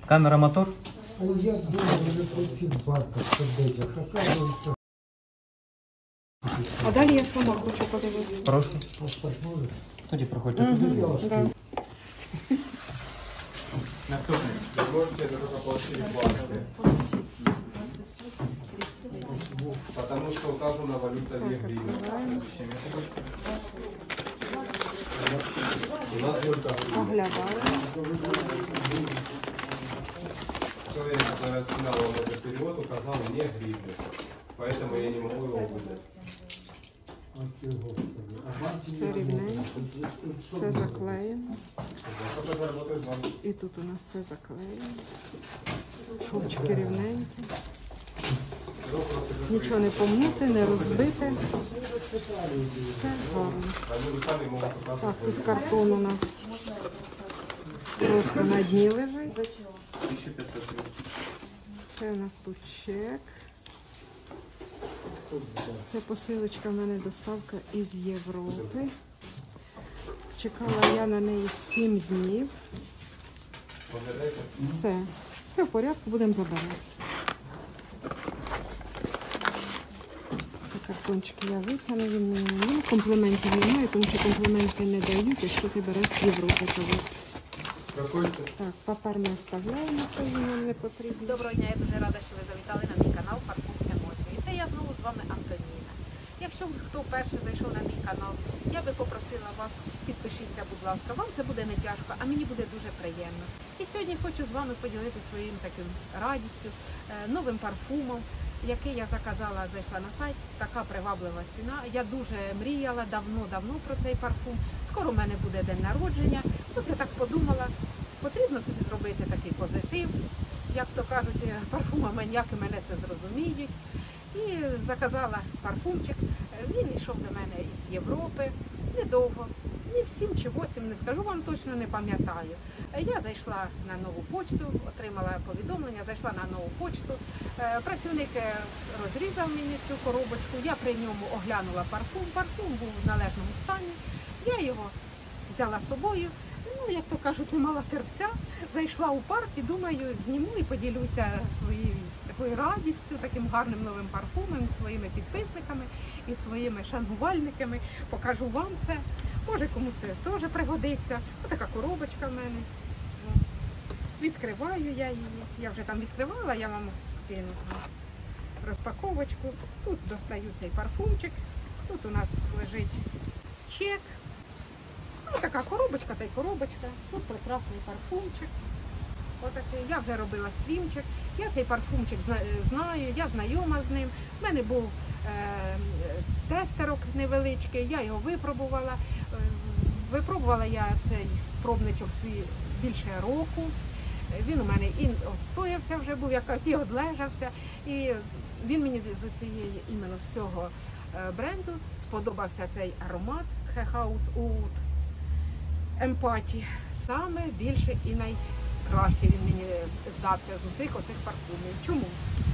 Камера, мотор? А я думаю, запросив батька сидить, оказується. А далі я сама хочу подивитися. Прошу. Паспорт може? Тоді проходьте туди. Да. Наступний. Вы можете это только получили банки. Потому что указана валюта не гривна. У нас только гривна. Оглядаю. Человек, который отснял вам этот перевод, указал не гривны. Поэтому я не могу его выдать. Все рівненько, все заклеєно. Только заработает вам. І тут у нас все заклеєно. Шовчики рівненькі. Нічого не помнути, не розбите. Все гарно. Они руками могут указать. Так, тут картон у нас просто на дні лежить. 1500 гривень. Це у нас тут чек. Це посилочка в мене доставка із Європи. Чекала я на неї 7 днів. Все в порядку, будемо забирати. Це картончики я витягну, він мені компліментів немає, тому що компліменти не дають, якщо ти береш з Європи. Какой-то. Так, папер ми оставляємо, це нам не потрібно. Доброго дня, я дуже рада, що ви завітали на мій канал Парфум Емоції. І це я знову з вами Антоніна. Якщо хто вперше зайшов на мій канал, я би попросила вас, підпишіться, будь ласка. Вам це буде не тяжко, а мені буде дуже приємно. І сьогодні хочу з вами поділитися своїм таким радістю, новим парфумом, який я заказала, зайшла на сайт. Така приваблива ціна. Я дуже мріяла давно про цей парфум. Скоро в мене буде день народження. От я так подумала, потрібно собі зробити такий позитив. Як то кажуть, парфумоманіяки мене це зрозуміють. І заказала парфумчик. Він йшов до мене із Європи. Недовго. Ні 7 чи 8, не скажу вам точно, не пам'ятаю. Я зайшла на нову почту, отримала повідомлення, зайшла на нову почту. Працівник розрізав мені цю коробочку, я при ньому оглянула парфум. Парфум був в належному стані. Я його взяла з собою. Ну, як то кажуть, не мала терпця. Зайшла у парк і думаю, зніму і поділюся своєю такою радістю, таким гарним новим парфумом, своїми підписниками і своїми шанувальниками. Покажу вам це. Може комусь це теж пригодиться. Ось така коробочка в мене. Відкриваю я її. Я вже там відкривала, я вам скину розпаковочку. Тут достаю цей парфумчик. Тут у нас лежить чек. Ось така коробочка та й коробочка. Тут прекрасний парфумчик. Отакий. Я вже робила стрімчик. Я цей парфумчик знаю, я знайома з ним. У мене був тестерок невеличкий, я його випробувала. Випробувала я цей пробничок свій більше року. Він у мене і відстоявся вже був, і одлежався. І він мені іменно з цього бренду сподобався цей аромат House Oud Empathy. Саме більше і найкраще він мені здався з усіх оцих парфумів. Чому?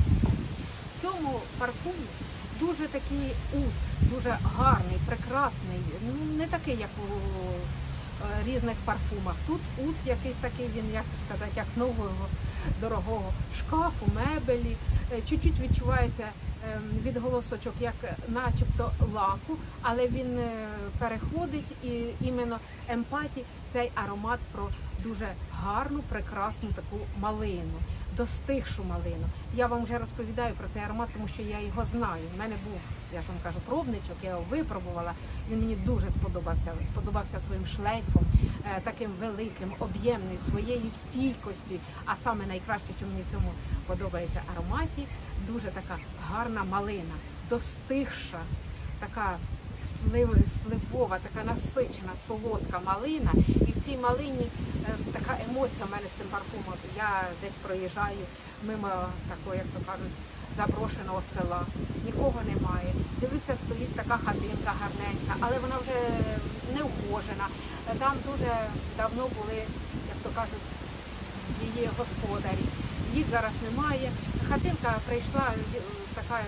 В цьому парфумі дуже такий ут, дуже гарний, прекрасний, не такий, як у різних парфумах. Тут ут якийсь такий, він, як сказати, як нового дорогого шкафу, мебелі. Чуть-чуть відчувається відголосочок, як начебто лаку, але він переходить і іменно емпаті, цей аромат про дуже гарну, прекрасну таку малину, достигшу малину. Я вам вже розповідаю про цей аромат, тому що я його знаю. У мене був, я ж вам кажу, пробничок, я його випробувала. Він мені дуже сподобався. Сподобався своїм шлейфом, таким великим, об'ємним, своєю стійкістю. А саме найкраще, що мені в цьому подобається ароматі, дуже така гарна малина, достигша, така сливова, така насичена, солодка малина. І в цій малині така емоція в мене з цим парфумом. Я десь проїжджаю мимо такого, як то кажуть, заброшеного села. Нікого немає. Дивлюся, стоїть така хатинка гарненька, але вона вже не ухожена. Там дуже давно були, як то кажуть, її господарі. Їх зараз немає. Хатинка прийшла така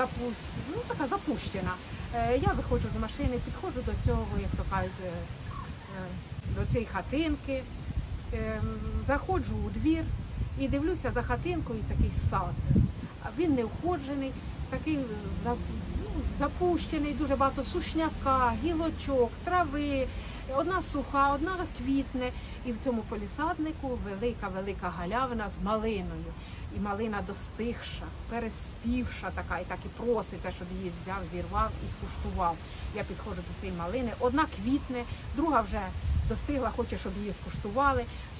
запущена. Я виходжу з машини, підходжу до цього, як то кажуть, до цієї хатинки, заходжу у двір, І дивлюся за хатинкою такий сад. А він не входжений, такий запущений, дуже багато сушняка, гілочок, трави. Одна суха, одна квітне. І в цьому полісаднику велика галявина з малиною. І малина достигша, переспівша така, і так і проситься, щоб її взяв, зірвав і скуштував. Я підходжу до цієї малини. Одна квітне, друга вже достигла, хоче, щоб її скуштували.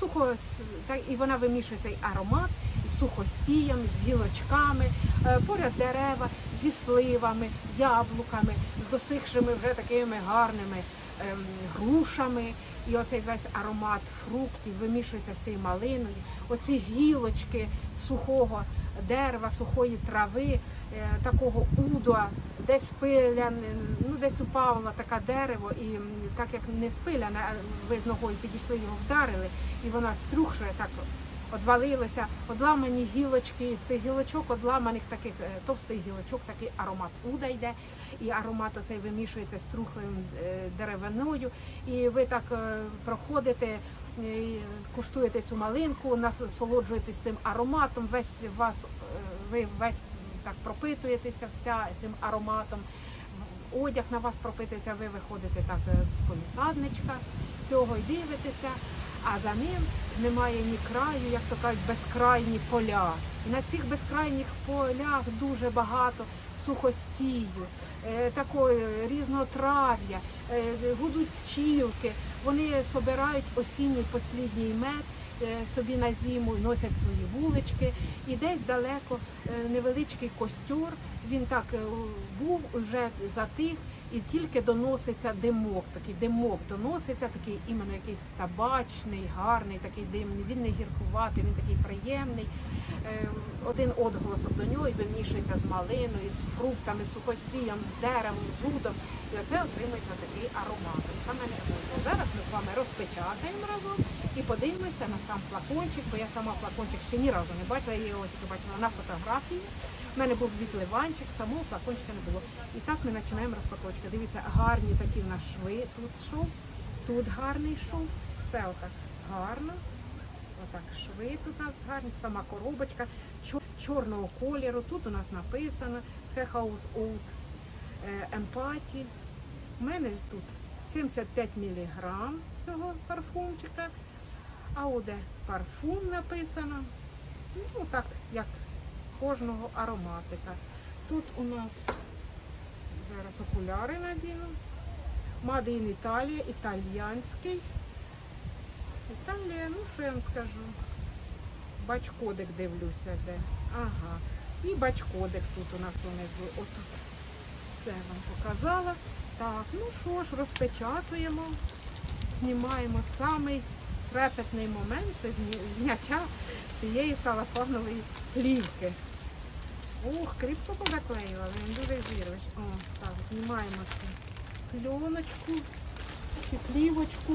І вона вимішує цей аромат з сухостієм, з гілочками, поряд дерева, зі сливами, яблуками, з досихшими вже такими гарними грушами. І оцей весь аромат фруктів вимішується з цією малиною. Оці гілочки сухого дерева, сухої трави, такого удуа, десь пиляне, десь упало таке дерево, і так як не спиляне, ви ногою підійшли, його вдарили, і вона струхшує, так одвалилося, одламані гілочки, з цих гілочок, одламаних таких товстих гілочок, такий аромат уда йде, і аромат оцей вимішується з трухлою деревиною, і ви так проходите, куштуєте цю малинку, насолоджуєтесь цим ароматом, ви весь так пропитуєтеся цим ароматом, одяг на вас пропитується, ви виходите так з полісадничка цього і дивитеся, а за ним немає ні краю, як то кажуть, безкрайні поля. І на цих безкрайніх полях дуже багато сухостію, такої різнотрав'я, гудуть пчілки, вони збирають осінній послідній мед собі на зиму, носять свої вулички, і десь далеко невеличкий костер, він так був, вже затих, і тільки доноситься димок, такий димок доноситься, такий іменно якийсь табачний, гарний, такий димний, він не гіркуватий, він такий приємний. Один отголосок до нього і вимішується з малиною, з фруктами, з сухостієм, з деревом, з удом. І оце отримується такий аромат. Зараз ми з вами розпечатаємо разом і подивимося на сам флакончик, бо я сама флакончик ще ні разу не бачила, я його тільки бачила на фотографії. У мене був відливанчик, самого флакончика не було. І так ми починаємо розпаковочку. Дивіться, гарні такі в нас шви, тут шов, тут гарний шов, все отак гарно. Отак шви тут у нас гарні, сама коробочка чорного кольору. Тут у нас написано House Oud Empathy. У мене тут 75 мг цього парфумчика. А де парфум написано. Ну так, як кожного ароматика. Тут у нас, зараз окуляри надіну. Made in Italia, італійський. Італія, ну що я вам скажу. Бачкодик дивлюся де. Ага. І бачкодик тут у нас унизу. Отут. Все вам показала. Так, ну що ж, розпечатуємо. Знімаємо самий трепетний момент. Це зняття цієї салафанової плівки. Ух, кріпко позаклеювали, він дуже зірвеш. О, так, знімаємо цю пленочку чи плівочку.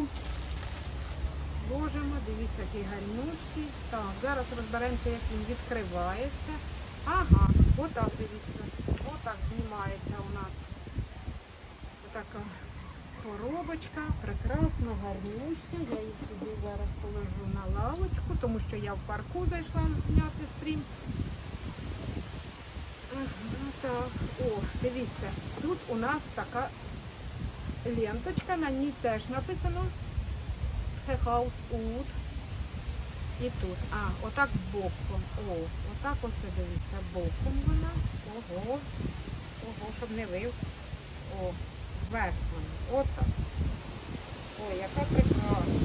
Ложимо, дивіться, який гарнющий. Так, зараз розберемося, як він відкривається. Ага, отак, дивіться. Отак знімається у нас така коробочка. Прекрасно, гарнюща. Я її сюди зараз положу на лавочку, тому що я в парку зайшла зняти стрім. Ага, так, о, дивіться, тут у нас така ленточка, на ній теж написано House Oud. І тут, отак боком, отак ось, дивіться, боком вона, ого, щоб не вив, вверх вона, отак. Ой, яка прекрасна.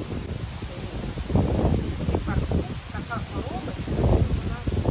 І парфум, така коробочка, у нас,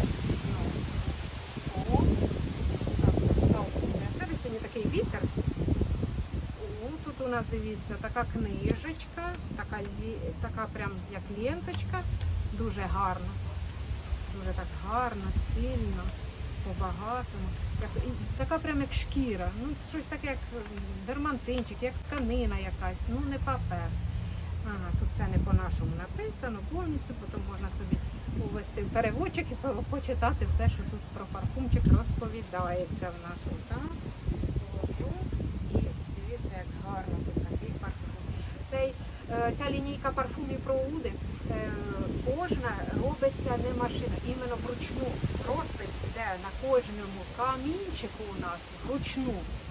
сьогодні такий вітер. Тут у нас, дивіться, така книжечка, така прям як ленточка, дуже гарно, дуже так гарно, стильно, по-багатому. Така прям як шкіра, ну щось таке як дермантинчик, як тканина якась, ну не папер. Ага, тут все не по-нашому написано повністю, потім можна собі увести в переводчик і почитати все, що тут про парфумчик розповідається в нас. Отак. І дивіться, як гарно тут такий парфум. Ця лінійка парфумів про Oude кожна робиться не машина, іменно вручну. Розпис йде на кожному камінчику у нас вручну.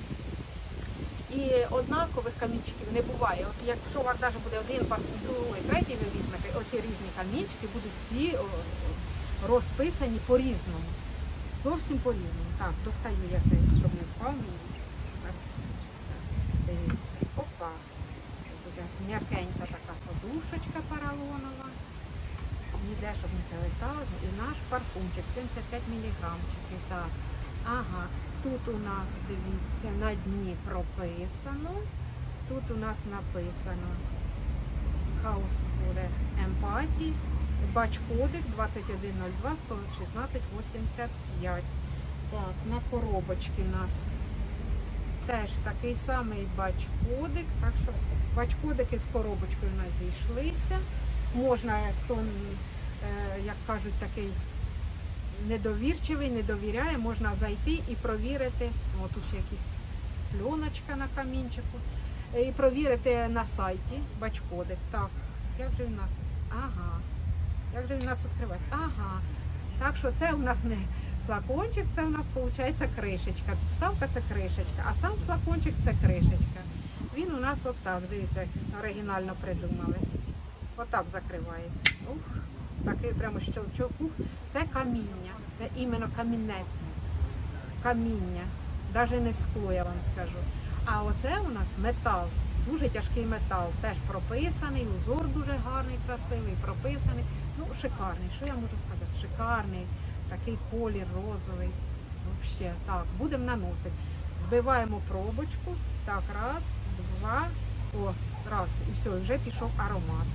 І однакових камінчиків не буває. От якщо у вас навіть буде один парфум, другий, третій ви візьмете, оці різні камінчики будуть всі розписані по-різному. Зовсім по-різному. Так, достаю я цей, щоб не впав мені. Так, дивіться. Опа. Буде м'якенька така подушечка поролонова. Ніде, щоб не телетав. І наш парфумчик, 75 міліграмчиків. Так. Ага. Тут у нас, дивіться, на дні прописано. Тут у нас написано хаус буде емпатії. Бач-кодик 2102 116 85. Так, на коробочці у нас теж такий самий бач-кодик. Так що бач-кодики з коробочкою у нас зійшлися. Можна, хто, як кажуть, такий недовірчивий, не довіряє, можна зайти і провірити. О, тут ще якась пленочка на камінчику. І провірити на сайті бач-кодик. Так, як же він у нас? Ага. Як же він у нас відкривається? Ага. Так що це у нас не флакончик, це у нас виходить кришечка. Підставка це кришечка, а сам флакончик це кришечка. Він у нас отак, дивіться, як оригінально придумали. Отак закривається. Ух, такий прямо щелчок. Ух, це каміння, це іменно камінець. Каміння. Навіть не скло, я вам скажу. А оце у нас метал. Дуже тяжкий метал, теж прописаний, узор дуже гарний, красивий, прописаний. Ну, шикарний, що я можу сказати? Шикарний, такий колір розовий. Взагалі, так, будемо наносити. Збиваємо пробочку, так, раз, два, о, раз, і все, вже пішов аромат.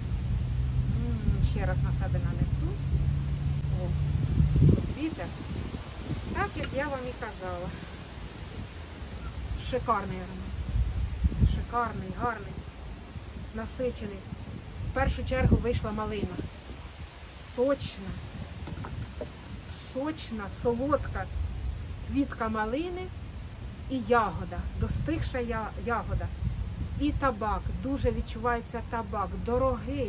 Ще раз на себе нанесу. О, вітер. Так, як я вам і казала. Шикарний аромат. Шикарний, гарний, насичений. В першу чергу вийшла малина. Сочна, солодка квітка малини і ягода, достигша ягода. І табак, дуже відчувається табак, дорогий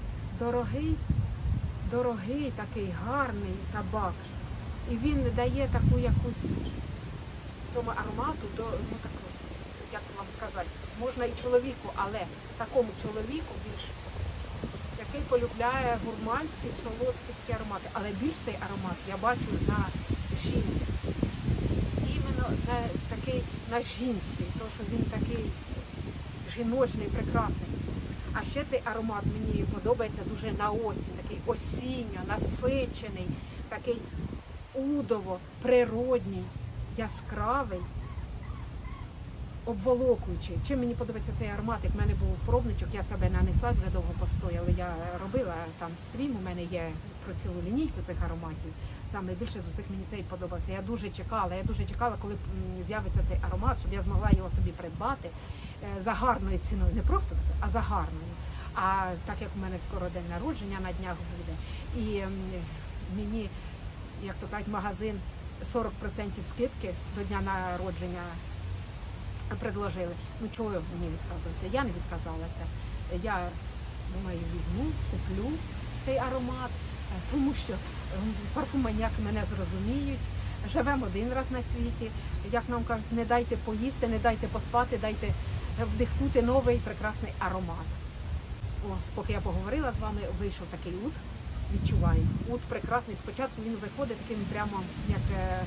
такий гарний табак. І він дає таку якусь цьому аромату, ну таку, як вам сказати, можна і чоловіку, але такому чоловіку більш, який полюбляє гурманські, солодкі такі аромати. Але більш цей аромат я бачу на жінці. Іменно такий на жінці, тому що він такий жіночний, прекрасний. А ще цей аромат мені подобається дуже на осінь, такий осінньо, насичений, такий удово, природній, яскравий, обволокуючий. Чим мені подобається цей аромат, як в мене був пробничок, я себе нанесла, вже довго постояла. Я робила там стрім, у мене є про цілу лінійку цих ароматів. Саме більше з усіх мені цей подобався. Я дуже чекала, коли з'явиться цей аромат, щоб я змогла його собі придбати за гарною ціною. Не просто такою, а за гарною. А так як у мене скоро день народження на днях буде, і мені, як то кажуть, магазин 40% скидки до дня народження предложили. Ну чого мені відказуватися? Я не відказалася. Я думаю, візьму, куплю цей аромат, тому що парфуманіяки мене зрозуміють. Живемо один раз на світі. Як нам кажуть, не дайте поїсти, не дайте поспати, дайте вдихнути новий прекрасний аромат. О, поки я поговорила з вами, вийшов такий уд. Відчуваю. Уд прекрасний. Спочатку він виходить таким прямо, як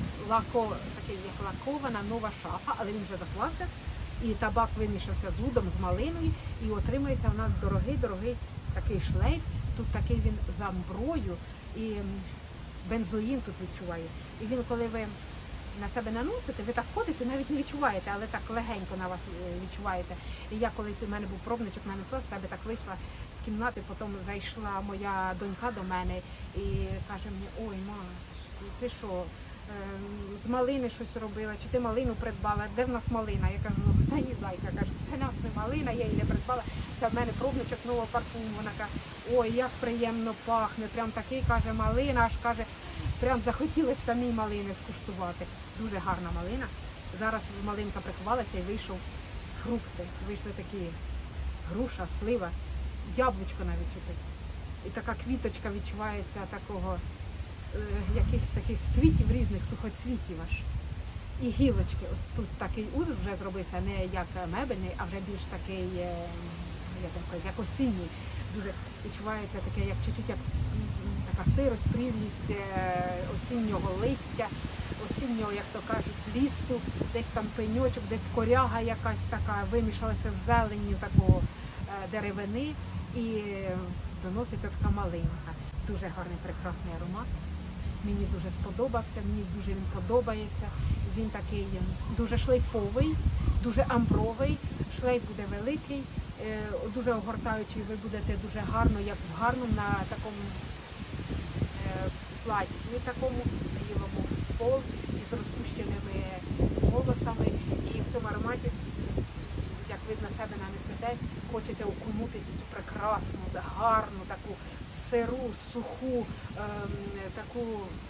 лакована нова шафа, але він вже захлався. І табак вимішався з удом, з малиною. І отримується у нас дорогий такий шлейф. Тут такий він з амброю. І бензоїн тут відчуває. І він, коли ви на себе наносите, ви так ходите, навіть не відчуваєте, але так легенько на вас відчуваєте. І я колись, у мене був пробничок, нанесла з себе, так вийшла з кімнати, потім зайшла моя донька до мене і каже мені: ой, ма, ти що, з малини щось робила, чи ти малину придбала, де в нас малина? Я кажу: та ні, зайка, кажу, це в нас не малина, я її не придбала, це в мене пробничок нового парфуму. Вона каже: ой, як приємно пахне, прям такий, каже, малина, аж каже, прям захотілося самій малини скуштувати. Дуже гарна малина. Зараз малинка приховалася і вийшов фрукти. Вийшли такі груша, слива, яблучко навіть чути. і така квіточка відчувається такого, якихось таких квітів різних, сухоцвітів аж. І гілочки. От тут такий ус вже зробився, не як мебельний, а вже більш такий, як вам сказати, як осінній. Дуже відчувається таке, як чуть-чуть як така сирость, прілість осіннього листя, осіннього, як то кажуть, лісу, десь там пеньочок, десь коряга якась така, вимішалася з зеленню такого деревини і доноситься така малинка. Дуже гарний, прекрасний аромат. Мені дуже сподобався, мені дуже він подобається. Він такий дуже шлейфовий, дуже амбровий, шлейф буде великий, дуже огортаючий, ви будете дуже гарно, як в гарному на такому платі, такому білому в пол із розпущеними волосами. І в цьому ароматі, як ви на себе нанесетесь, хочеться окунутися в цю прекрасну, гарну, таку сиру, суху, таку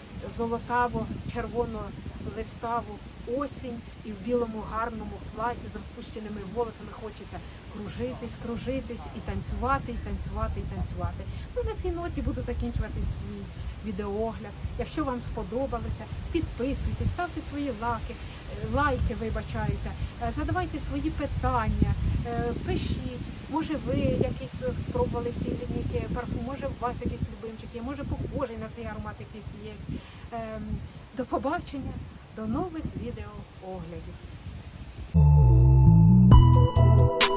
золотаво-червоно-листаву осінь, і в білому гарному платі з розпущеними волосами хочеться кружитись і танцювати, і танцювати, і танцювати. Ну, на цій ноті буду закінчувати свій відеоогляд. Якщо вам сподобалося, підписуйтесь, ставте свої лайки, вибачаюся, задавайте свої питання, пишіть. Може ви якийсь спробували сільник парфум, може у вас якийсь любимчик є, може похожий на цей аромат якийсь є. До побачення, до нових відеооглядів.